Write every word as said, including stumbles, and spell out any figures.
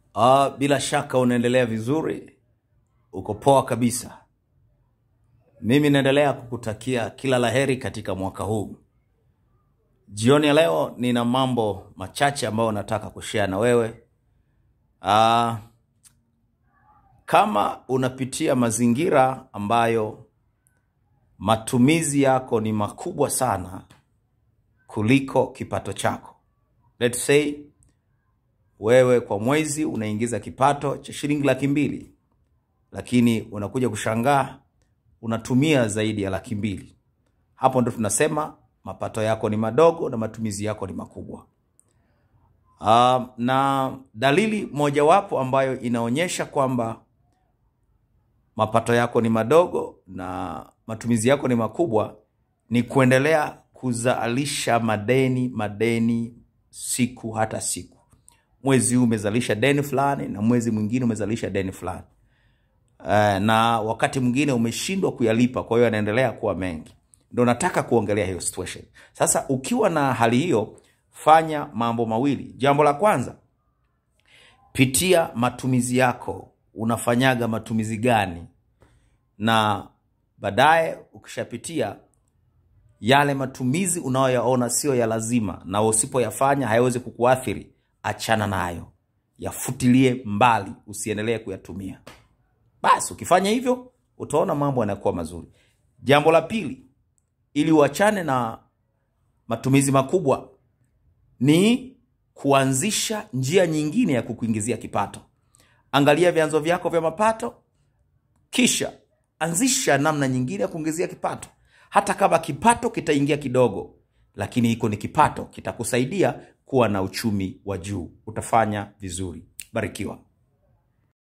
Ah, bila shaka unaendelea vizuri. Uko poa kabisa. Mimi naendelea kukutakia kila laheri katika mwaka huu. Jioni ya leo nina mambo machache ambayo nataka kushare na wewe. Ah, kama unapitia mazingira ambayo matumizi yako ni makubwa sana kuliko kipato chako. Let's say wewe kwa mwezi unaingiza kipato cha shilingi laki mbili, lakini unakuja kushangaa unatumia zaidi ya laki mbili. Hapo ndo tunasema mapato yako ni madogo na matumizi yako ni makubwa. Uh, na dalili mojawapo ambayo inaonyesha kwamba mapato yako ni madogo na matumizi yako ni makubwa ni kuendelea kuzalisha madeni madeni siku hata siku. Mwezi huu umezalisha deni fulani na mwezi mwingine umezalisha deni fulani. Uh, na wakati mwingine umeshindwa kuyalipa, kwa hiyo yanaendelea kuwa mengi. Ndio nataka kuongelea hiyo situation. Sasa ukiwa na hali hiyo, fanya mambo mawili. Jambo la kwanza, pitia matumizi yako. Unafanyaga matumizi gani? Na baadaye ukishapitia yale matumizi unayoyaona sio ya lazima na usipoyafanya hayawezi kukuathiri, achana nayo. Yafutilie mbali, usiendelee kuyatumia. Basi ukifanya hivyo utaona mambo yanakuwa mazuri. Jambo la pili, ili uachane na matumizi makubwa, ni kuanzisha njia nyingine ya kukuingizia kipato. Angalia vyanzo vyako vya mapato, kisha anzisha namna nyingine ya kuingizia kipato. Hata kama kipato kitaingia kidogo, lakini iko ni kipato, kitakusaidia kuwa na uchumi wa juu. Utafanya vizuri. Barikiwa.